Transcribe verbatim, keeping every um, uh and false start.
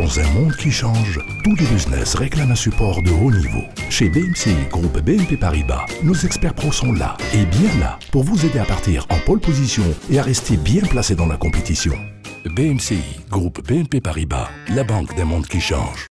Dans un monde qui change, tous les business réclament un support de haut niveau. Chez B M C I, groupe B N P Paribas, nos experts pros sont là, et bien là, pour vous aider à partir en pole position et à rester bien placé dans la compétition. B M C I, groupe B N P Paribas, la banque d'un monde qui change.